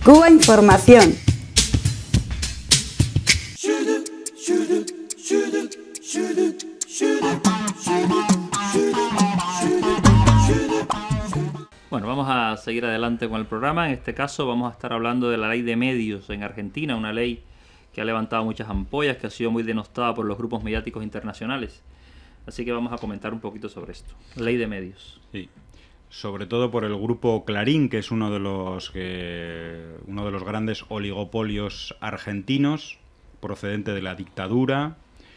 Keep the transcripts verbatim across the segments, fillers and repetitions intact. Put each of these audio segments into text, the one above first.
Cuba Información. Bueno, vamos a seguir adelante con el programa. En este caso vamos a estar hablando de la ley de medios en Argentina, una ley que ha levantado muchas ampollas, que ha sido muy denostada por los grupos mediáticos internacionales. Así que vamos a comentar un poquito sobre esto. Ley de medios. Sí. Sobre todo por el grupo Clarín, que es uno de los que, uno de los grandes oligopolios argentinos, procedente de la dictadura,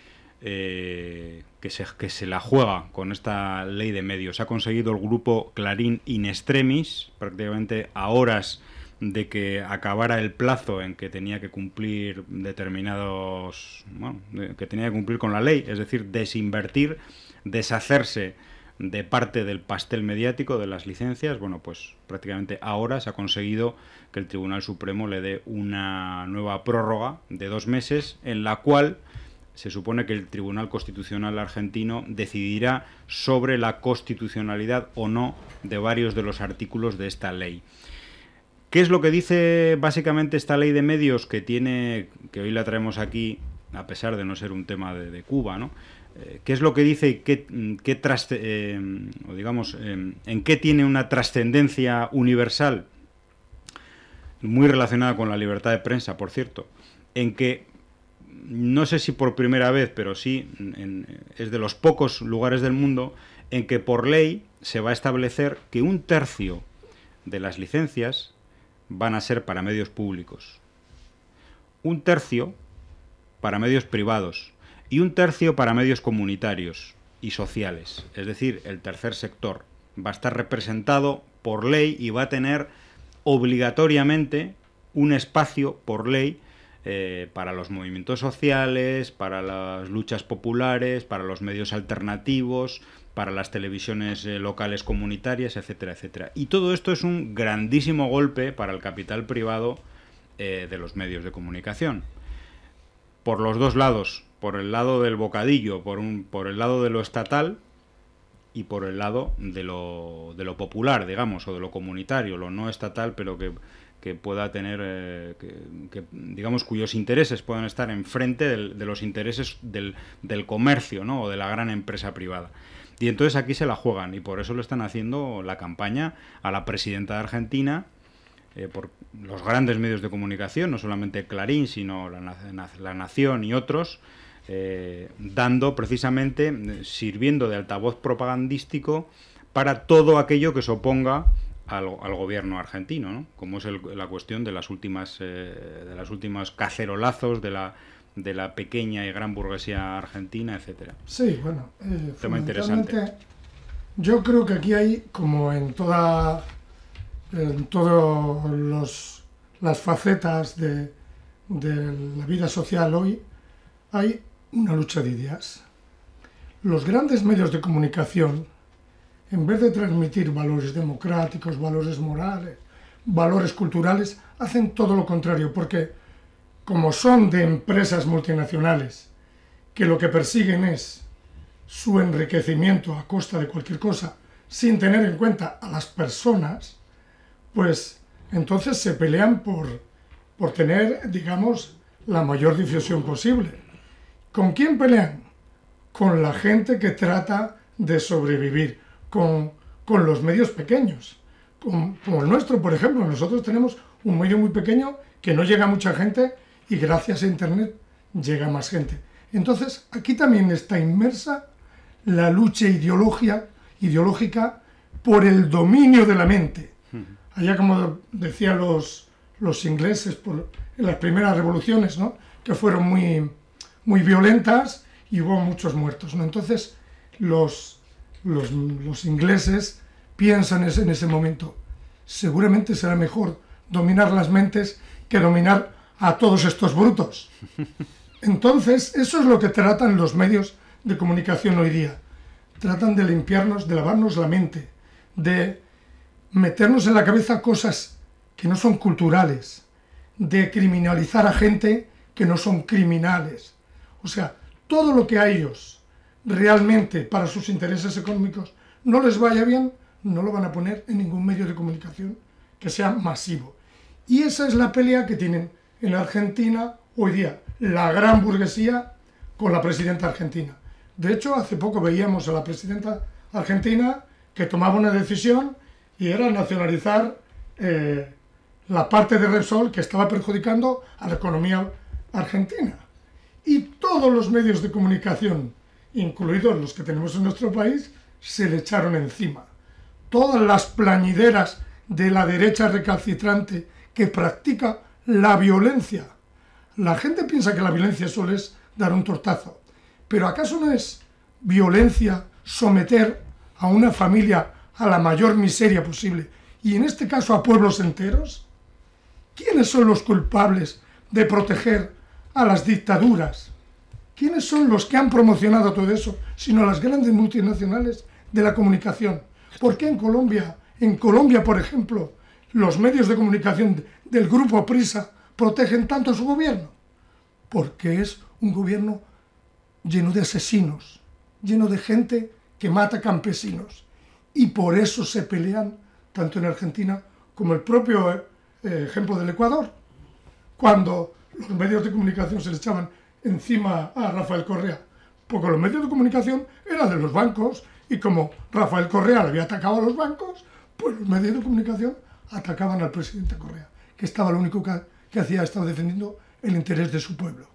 eh, que, se, que se la juega con esta ley de medios. Ha conseguido el grupo Clarín in extremis, prácticamente a horas de que acabara el plazo en que tenía que cumplir determinados, bueno, que tenía que cumplir con la ley, es decir, desinvertir, deshacerse de parte del pastel mediático de las licencias. Bueno, pues prácticamente ahora se ha conseguido que el Tribunal Supremo le dé una nueva prórroga de dos meses en la cual se supone que el Tribunal Constitucional argentino decidirá sobre la constitucionalidad o no de varios de los artículos de esta ley. ¿Qué es lo que dice básicamente esta ley de medios que tiene, que hoy la traemos aquí, a pesar de no ser un tema de, de Cuba, ¿no? ¿Qué es lo que dice y qué, qué traste, eh, o digamos, eh, en qué tiene una trascendencia universal? Muy relacionada con la libertad de prensa, por cierto, en que, no sé si por primera vez, pero sí, en, es de los pocos lugares del mundo en que por ley se va a establecer que un tercio de las licencias van a ser para medios públicos, un tercio para medios privados, y un tercio para medios comunitarios y sociales. Es decir, el tercer sector va a estar representado por ley y va a tener obligatoriamente un espacio por ley eh, para los movimientos sociales, para las luchas populares, para los medios alternativos, para las televisiones eh, locales comunitarias, etcétera, etcétera. Y todo esto es un grandísimo golpe para el capital privado eh, de los medios de comunicación. Por los dos lados, por el lado del bocadillo, por, un, por el lado de lo estatal y por el lado de lo, de lo popular, digamos, o de lo comunitario, lo no estatal, pero que, que pueda tener, eh, que, que, digamos, cuyos intereses puedan estar enfrente del, de los intereses del, del comercio, ¿no? O de la gran empresa privada. Y entonces aquí se la juegan, y por eso lo están haciendo la campaña a la presidenta de Argentina, Eh, por los grandes medios de comunicación, no solamente Clarín, sino La, la Nación y otros, eh, dando precisamente, eh, sirviendo de altavoz propagandístico para todo aquello que se oponga al, al gobierno argentino, ¿no? Como es el, la cuestión de las últimas, eh, de las últimas cacerolazos de la, de la pequeña y gran burguesía argentina, etcétera. Sí, bueno, eh, tema interesante. Yo creo que aquí hay, como en toda en todas las facetas de, de la vida social hoy, hay una lucha de ideas. Los grandes medios de comunicación, en vez de transmitir valores democráticos, valores morales, valores culturales, hacen todo lo contrario, porque como son de empresas multinacionales que lo que persiguen es su enriquecimiento a costa de cualquier cosa, sin tener en cuenta a las personas, pues entonces se pelean por, por tener, digamos, la mayor difusión posible. ¿Con quién pelean? Con la gente que trata de sobrevivir, con, con los medios pequeños. Con, como el nuestro, por ejemplo, nosotros tenemos un medio muy pequeño que no llega a mucha gente y gracias a Internet llega más gente. Entonces, aquí también está inmersa la lucha ideológica, ideológica por el dominio de la mente. Allá, como decían los, los ingleses por, en las primeras revoluciones, ¿no? Que fueron muy, muy violentas y hubo muchos muertos, ¿no? Entonces, los, los, los ingleses piensan en ese momento, seguramente será mejor dominar las mentes que dominar a todos estos brutos. Entonces, eso es lo que tratan los medios de comunicación hoy día. Tratan de limpiarnos, de lavarnos la mente, de meternos en la cabeza cosas que no son culturales, de criminalizar a gente que no son criminales. O sea, todo lo que a ellos realmente para sus intereses económicos no les vaya bien, no lo van a poner en ningún medio de comunicación que sea masivo. Y esa es la pelea que tienen en Argentina hoy día, la gran burguesía con la presidenta argentina. De hecho, hace poco veíamos a la presidenta argentina que tomaba una decisión y era nacionalizar eh, la parte de Repsol que estaba perjudicando a la economía argentina. Y todos los medios de comunicación, incluidos los que tenemos en nuestro país, se le echaron encima. Todas las plañideras de la derecha recalcitrante que practica la violencia. La gente piensa que la violencia solo es dar un tortazo, pero ¿acaso no es violencia someter a una familia a la mayor miseria posible, y en este caso a pueblos enteros? ¿Quiénes son los culpables de proteger a las dictaduras? ¿Quiénes son los que han promocionado todo eso, sino las grandes multinacionales de la comunicación? ¿Por qué en Colombia, en Colombia, por ejemplo, los medios de comunicación del grupo Prisa protegen tanto a su gobierno? Porque es un gobierno lleno de asesinos, lleno de gente que mata campesinos. Y por eso se pelean tanto en Argentina como el propio eh, ejemplo del Ecuador. Cuando los medios de comunicación se le echaban encima a Rafael Correa, porque los medios de comunicación eran de los bancos, y como Rafael Correa le había atacado a los bancos, pues los medios de comunicación atacaban al presidente Correa, que estaba lo único que, que hacía, estaba defendiendo el interés de su pueblo.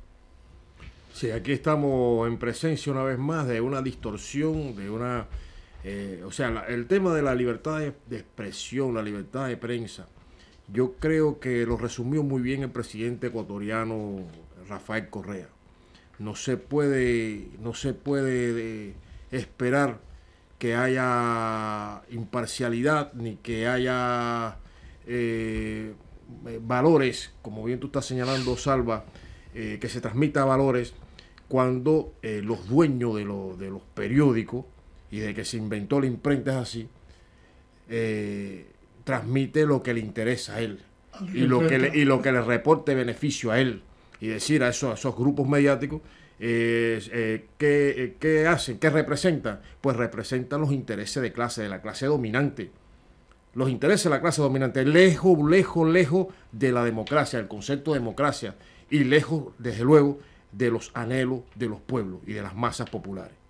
Sí, aquí estamos en presencia una vez más de una distorsión, de una... Eh, o sea, la, el tema de la libertad de, de expresión, la libertad de prensa, yo creo que lo resumió muy bien el presidente ecuatoriano Rafael Correa. No se puede, no se puede de, esperar que haya imparcialidad ni que haya eh, valores, como bien tú estás señalando, Salva, eh, que se transmita valores cuando eh, los dueños de, lo, de los periódicos y de que se inventó la imprenta es así, eh, transmite lo que le interesa a él y lo que le, y lo que le reporte beneficio a él, y decir a esos, a esos grupos mediáticos eh, eh, ¿qué, qué hacen? ¿Qué representan? Pues representan los intereses de clase, de la clase dominante, los intereses de la clase dominante, lejos, lejos, lejos de la democracia, del concepto de democracia, y lejos, desde luego, de los anhelos de los pueblos y de las masas populares.